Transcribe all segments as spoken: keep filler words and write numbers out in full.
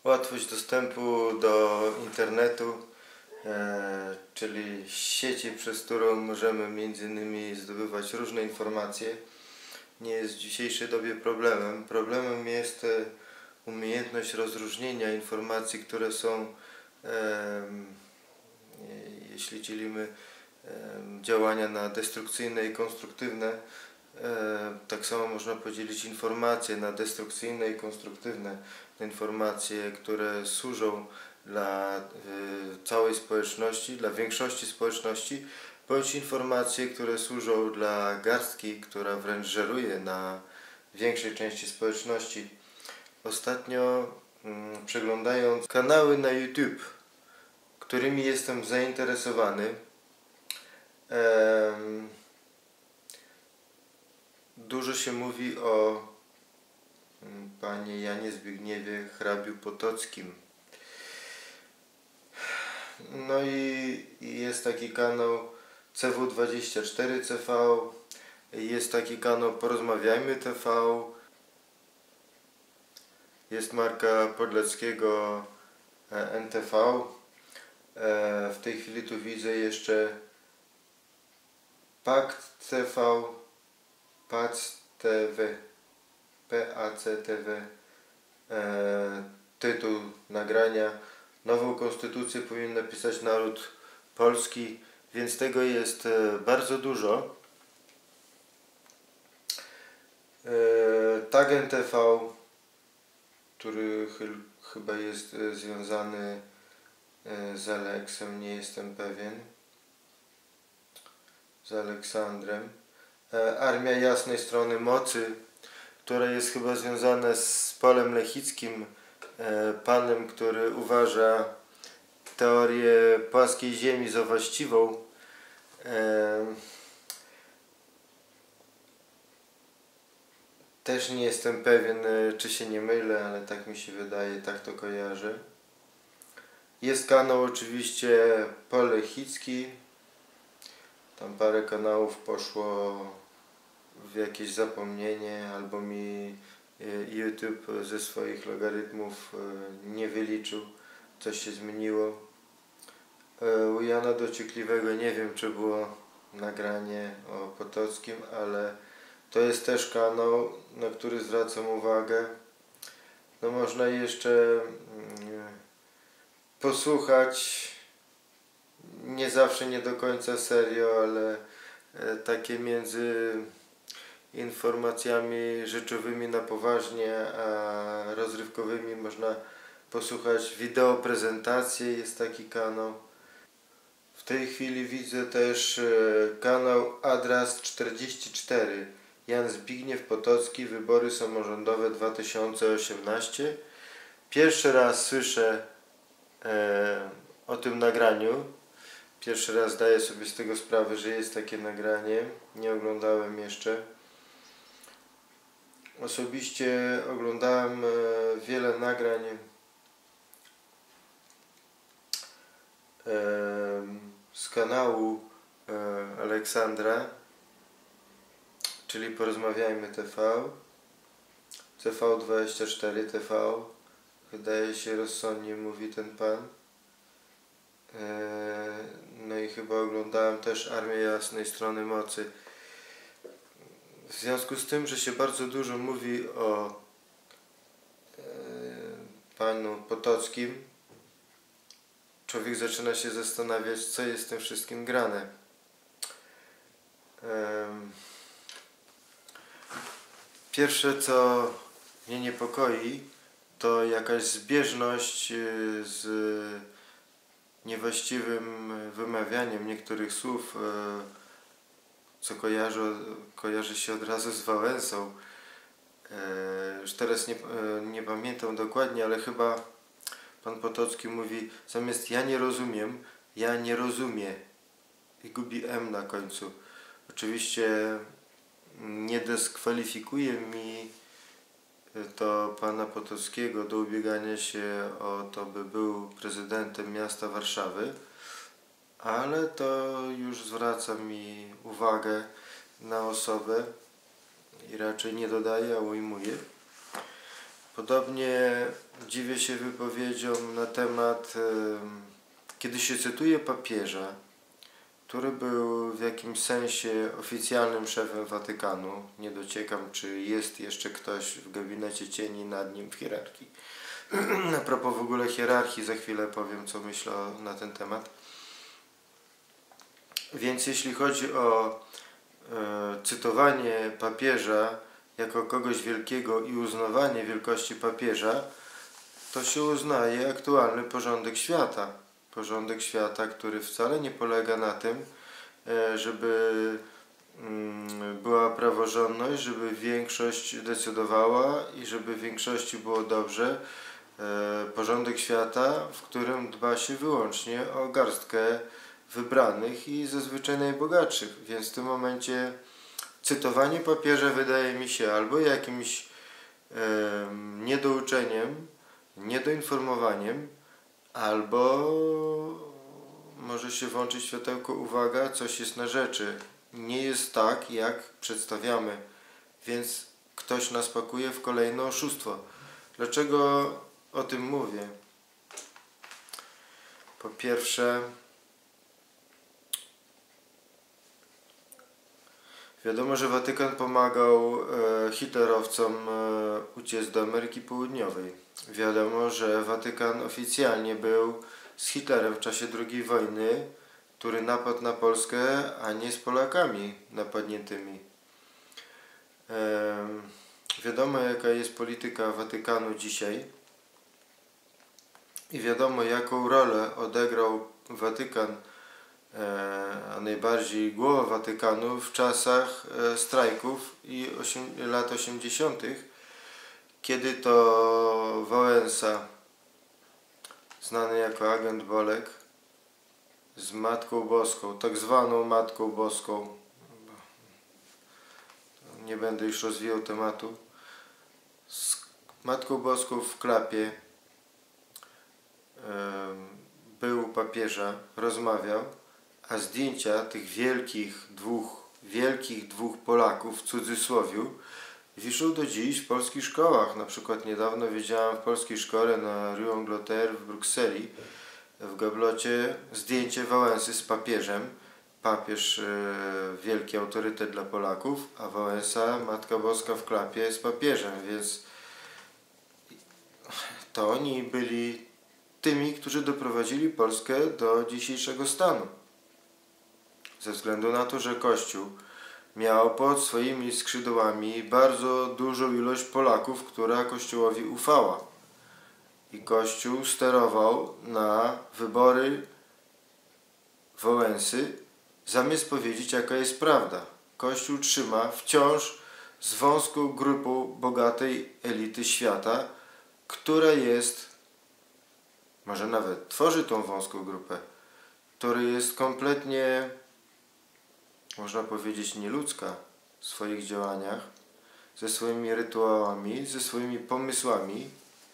Łatwość dostępu do internetu, e, czyli sieci, przez którą możemy między innymi zdobywać różne informacje, nie jest w dzisiejszej dobie problemem. Problemem jest e, umiejętność rozróżnienia informacji, które są, e, jeśli dzielimy e, działania na destrukcyjne i konstruktywne, e, tak samo można podzielić informacje na destrukcyjne i konstruktywne. Informacje, które służą dla y, całej społeczności, dla większości społeczności, bądź informacje, które służą dla garstki, która wręcz żeruje na większej części społeczności. Ostatnio y, przeglądając kanały na YouTube, którymi jestem zainteresowany, y, dużo się mówi o panie Janie Zbigniewie Hrabiu-Potockim. No i jest taki kanał C W dwadzieścia cztery T V, jest taki kanał Porozmawiajmy T V, jest Marka Podleckiego N T V. W tej chwili tu widzę jeszcze Pakt T V, Pac T V. P A C T V, e, tytuł nagrania: Nową konstytucję powinien napisać naród polski, więc tego jest e, bardzo dużo. E, Tag N T V, który chy, chyba jest e, związany e, z Aleksem, nie jestem pewien, z Aleksandrem. E, Armia Jasnej Strony Mocy, które jest chyba związane z Polem Lechickim, e, panem, który uważa teorię płaskiej ziemi za właściwą. E, też nie jestem pewien, czy się nie mylę, ale tak mi się wydaje, tak to kojarzę. Jest kanał oczywiście Pol Lechicki. Tam parę kanałów poszło w jakieś zapomnienie, albo mi YouTube ze swoich logarytmów nie wyliczył, coś się zmieniło. U Jana Dociekliwego nie wiem, czy było nagranie o Potockim, ale to jest też kanał, na który zwracam uwagę. No można jeszcze posłuchać, nie zawsze, nie do końca serio, ale takie między informacjami rzeczowymi na poważnie, a rozrywkowymi można posłuchać wideo prezentacje, jest taki kanał. W tej chwili widzę też kanał Adras czterdzieści cztery, Jan Zbigniew Potocki, wybory samorządowe dwa tysiące osiemnaście. Pierwszy raz słyszę e, o tym nagraniu. Pierwszy raz zdaję sobie z tego sprawę, że jest takie nagranie. Nie oglądałem jeszcze. Osobiście oglądałem wiele nagrań z kanału Aleksandra, czyli Porozmawiajmy T V, C V dwadzieścia cztery T V, wydaje się, rozsądnie mówi ten pan. No i chyba oglądałem też Armię Jasnej Strony Mocy. W związku z tym, że się bardzo dużo mówi o e, panu Potockim, człowiek zaczyna się zastanawiać, co jest w tym wszystkim grane. E, pierwsze, co mnie niepokoi, to jakaś zbieżność z niewłaściwym wymawianiem niektórych słów, e, co kojarzy, kojarzy się od razu z Wałęsą. E, już teraz nie, e, nie pamiętam dokładnie, ale chyba pan Potocki mówi zamiast ja nie rozumiem, ja nie rozumie i gubi M na końcu. Oczywiście nie dyskwalifikuje mi to pana Potockiego do ubiegania się o to, by był prezydentem miasta Warszawy, ale to już zwraca mi uwagę na osobę i raczej nie dodaje, a ujmuje. Podobnie dziwię się wypowiedziom na temat, kiedy się cytuje papieża, który był w jakimś sensie oficjalnym szefem Watykanu. Nie dociekam, czy jest jeszcze ktoś w gabinecie cieni nad nim w hierarchii. A propos w ogóle hierarchii, za chwilę powiem, co myślę na ten temat. Więc jeśli chodzi o e, cytowanie papieża jako kogoś wielkiego i uznawanie wielkości papieża, to się uznaje aktualny porządek świata. Porządek świata, który wcale nie polega na tym, żeby była praworządność, żeby większość decydowała i żeby w większości było dobrze. Porządek świata, w którym dba się wyłącznie o garstkę wybranych i zazwyczaj najbogatszych. Więc w tym momencie cytowanie papieża wydaje mi się albo jakimś e, niedouczeniem, niedoinformowaniem, albo może się włączyć światełko uwaga, coś jest na rzeczy. Nie jest tak, jak przedstawiamy, więc ktoś nas pakuje w kolejne oszustwo. Dlaczego o tym mówię? Po pierwsze, wiadomo, że Watykan pomagał e, hitlerowcom e, uciec do Ameryki Południowej. Wiadomo, że Watykan oficjalnie był z Hitlerem w czasie drugiej wojny, który napadł na Polskę, a nie z Polakami napadniętymi. E, wiadomo, jaka jest polityka Watykanu dzisiaj i wiadomo, jaką rolę odegrał Watykan, a najbardziej głowa Watykanu w czasach strajków i lat osiemdziesiątych, kiedy to Wałęsa, znany jako agent Bolek, z Matką Boską, tak zwaną Matką Boską, nie będę już rozwijał tematu, z Matką Boską w klapie był u papieża, rozmawiał, a zdjęcia tych wielkich dwóch, wielkich dwóch Polaków w cudzysłowiu wiszą do dziś w polskich szkołach. Na przykład niedawno widziałem w polskiej szkole na Rue Angleterre w Brukseli w gablocie zdjęcie Wałęsy z papieżem. Papież e, wielki autorytet dla Polaków, a Wałęsa, Matka Boska w klapie z papieżem, więc to oni byli tymi, którzy doprowadzili Polskę do dzisiejszego stanu. Ze względu na to, że Kościół miał pod swoimi skrzydłami bardzo dużą ilość Polaków, która Kościołowi ufała. I Kościół sterował na wybory Wałęsy, zamiast powiedzieć, jaka jest prawda. Kościół trzyma wciąż z wąską grupą bogatej elity świata, która jest, może nawet tworzy tą wąską grupę, która jest kompletnie, można powiedzieć, nieludzka w swoich działaniach, ze swoimi rytuałami, ze swoimi pomysłami.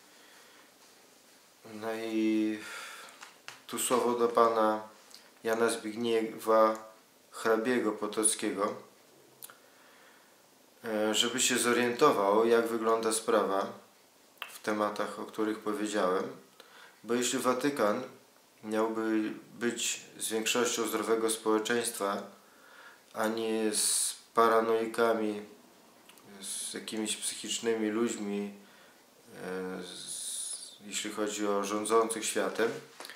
No i tu słowo do pana Jana Zbigniewa hrabiego Potockiego, żeby się zorientował, jak wygląda sprawa w tematach, o których powiedziałem. Bo jeśli Watykan miałby być z większością zdrowego społeczeństwa, a nie z paranoikami, z jakimiś psychicznymi ludźmi, z, jeśli chodzi o rządzących światem,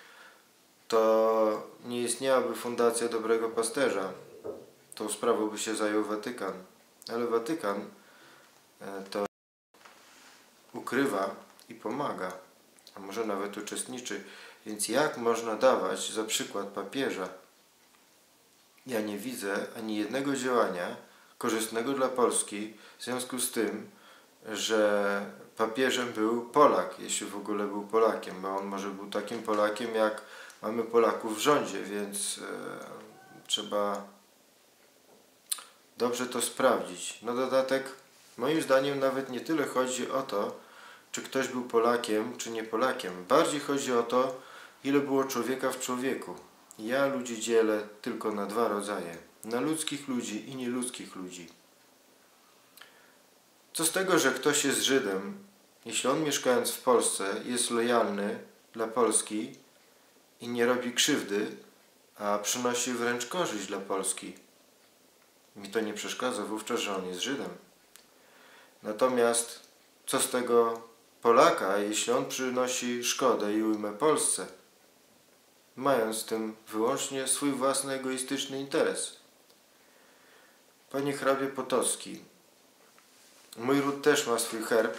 to nie istniałaby Fundacja Dobrego Pasterza. Tą sprawą by się zajął Watykan. Ale Watykan to ukrywa i pomaga, a może nawet uczestniczy. Więc jak można dawać za przykład papieża? Ja nie widzę ani jednego działania korzystnego dla Polski w związku z tym, że papieżem był Polak, jeśli w ogóle był Polakiem, bo on może był takim Polakiem, jak mamy Polaków w rządzie, więc e, trzeba dobrze to sprawdzić. Na dodatek, moim zdaniem nawet nie tyle chodzi o to, czy ktoś był Polakiem, czy nie Polakiem. Bardziej chodzi o to, ile było człowieka w człowieku. Ja ludzi dzielę tylko na dwa rodzaje. Na ludzkich ludzi i nieludzkich ludzi. Co z tego, że ktoś jest Żydem, jeśli on mieszkając w Polsce jest lojalny dla Polski i nie robi krzywdy, a przynosi wręcz korzyść dla Polski, mi to nie przeszkadza wówczas, że on jest Żydem. Natomiast co z tego Polaka, jeśli on przynosi szkodę i ujmę Polsce, mając w tym wyłącznie swój własny egoistyczny interes? Panie hrabie Potocki, mój ród też ma swój herb.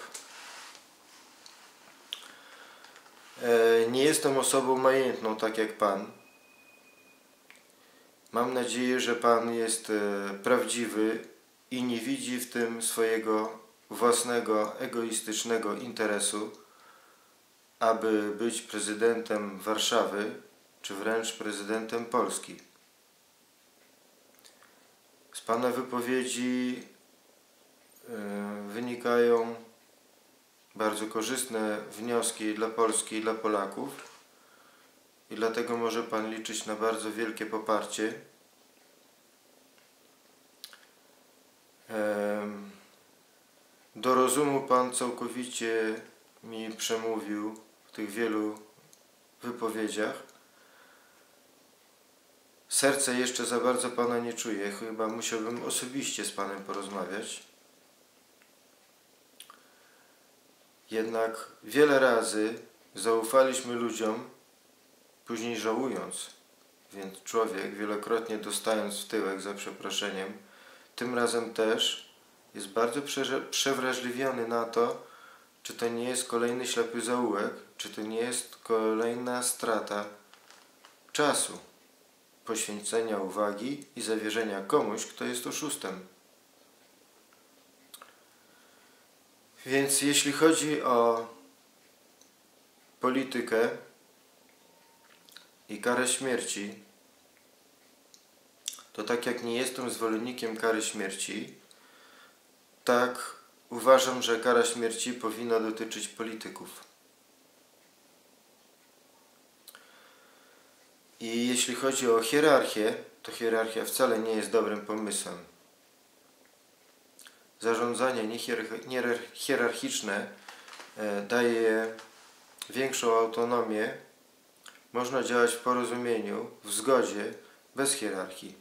Nie jestem osobą majętną, tak jak Pan. Mam nadzieję, że Pan jest prawdziwy i nie widzi w tym swojego własnego, egoistycznego interesu, aby być prezydentem Warszawy, czy wręcz prezydentem Polski. Z Pana wypowiedzi wynikają bardzo korzystne wnioski dla Polski i dla Polaków i dlatego może Pan liczyć na bardzo wielkie poparcie. Do rozumu Pan całkowicie mi przemówił w tych wielu wypowiedziach. Serce jeszcze za bardzo Pana nie czuje, chyba musiałbym osobiście z Panem porozmawiać. Jednak wiele razy zaufaliśmy ludziom, później żałując, więc człowiek wielokrotnie dostając w tyłek za przeproszeniem, tym razem też jest bardzo przewrażliwiony na to, czy to nie jest kolejny ślepy zaułek, czy to nie jest kolejna strata czasu, poświęcenia uwagi i zawierzenia komuś, kto jest oszustem. Więc jeśli chodzi o politykę i karę śmierci, to tak jak nie jestem zwolennikiem kary śmierci, tak uważam, że kara śmierci powinna dotyczyć polityków. I jeśli chodzi o hierarchię, to hierarchia wcale nie jest dobrym pomysłem. Zarządzanie niehierarchiczne daje większą autonomię. Można działać w porozumieniu, w zgodzie, bez hierarchii.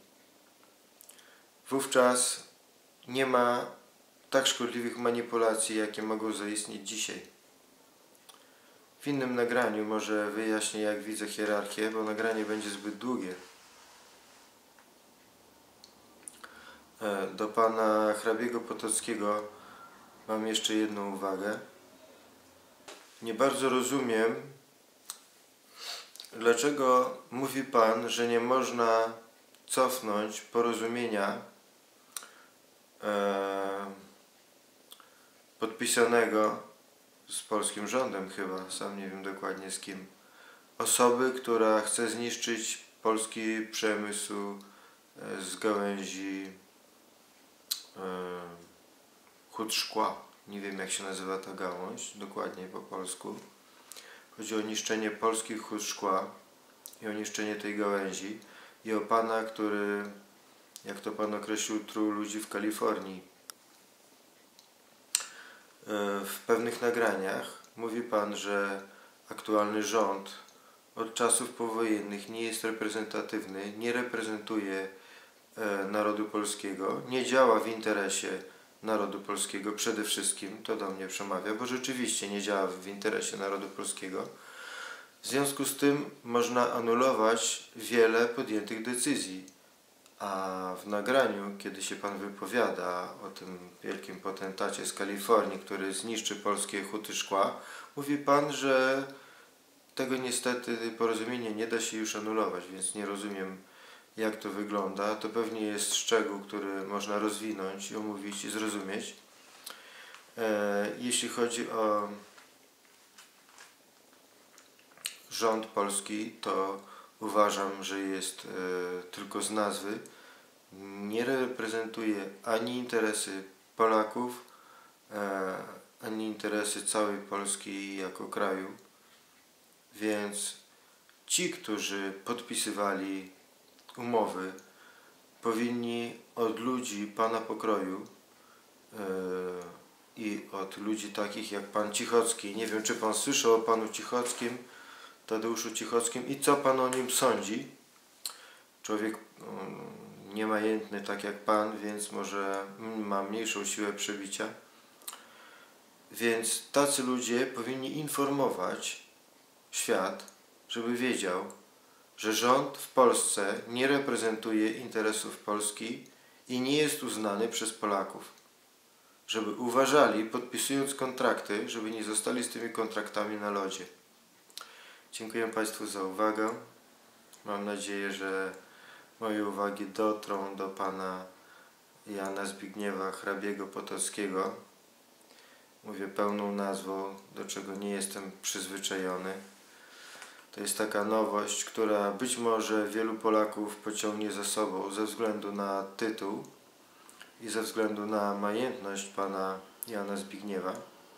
Wówczas nie ma tak szkodliwych manipulacji, jakie mogą zaistnieć dzisiaj. W innym nagraniu może wyjaśnię, jak widzę hierarchię, bo nagranie będzie zbyt długie. Do pana hrabiego Potockiego mam jeszcze jedną uwagę. Nie bardzo rozumiem, dlaczego mówi pan, że nie można cofnąć porozumienia e, podpisanego z polskim rządem chyba, sam nie wiem dokładnie z kim, osoby, która chce zniszczyć polski przemysł z gałęzi hut szkła. Nie wiem, jak się nazywa ta gałąź dokładnie po polsku. Chodzi o niszczenie polskich hut szkła i o niszczenie tej gałęzi i o pana, który, jak to pan określił, truł ludzi w Kalifornii. W pewnych nagraniach mówi pan, że aktualny rząd od czasów powojennych nie jest reprezentatywny, nie reprezentuje narodu polskiego, nie działa w interesie narodu polskiego przede wszystkim, to do mnie przemawia, bo rzeczywiście nie działa w interesie narodu polskiego. W związku z tym można anulować wiele podjętych decyzji. A w nagraniu, kiedy się pan wypowiada o tym wielkim potentacie z Kalifornii, który zniszczy polskie huty szkła, mówi pan, że tego niestety porozumienia nie da się już anulować, więc nie rozumiem, jak to wygląda. To pewnie jest szczegół, który można rozwinąć i omówić i zrozumieć. Jeśli chodzi o rząd polski, to uważam, że jest tylko z nazwy. Nie reprezentuje ani interesy Polaków, ani interesy całej Polski jako kraju. Więc ci, którzy podpisywali umowy, powinni od ludzi pana pokroju yy, i od ludzi takich jak pan Cichocki. Nie wiem, czy pan słyszał o panu Cichockim, Tadeuszu Cichockim i co pan o nim sądzi. Człowiek um, niemajętny tak jak pan, więc może ma mniejszą siłę przebicia. Więc tacy ludzie powinni informować świat, żeby wiedział, że rząd w Polsce nie reprezentuje interesów Polski i nie jest uznany przez Polaków. Żeby uważali, podpisując kontrakty, żeby nie zostali z tymi kontraktami na lodzie. Dziękuję Państwu za uwagę. Mam nadzieję, że moje uwagi dotrą do pana Jana Zbigniewa Hrabiego Potockiego. Mówię pełną nazwą, do czego nie jestem przyzwyczajony. To jest taka nowość, która być może wielu Polaków pociągnie za sobą ze względu na tytuł i ze względu na majętność pana Jana Zbigniewa.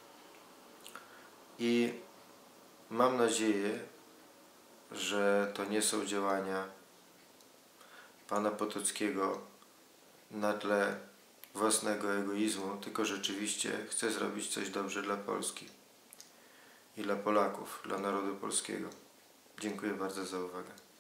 I mam nadzieję, że to nie są działania pana Potockiego na tle własnego egoizmu, tylko rzeczywiście chce zrobić coś dobrze dla Polski i dla Polaków, dla narodu polskiego. Dziękuję bardzo za uwagę.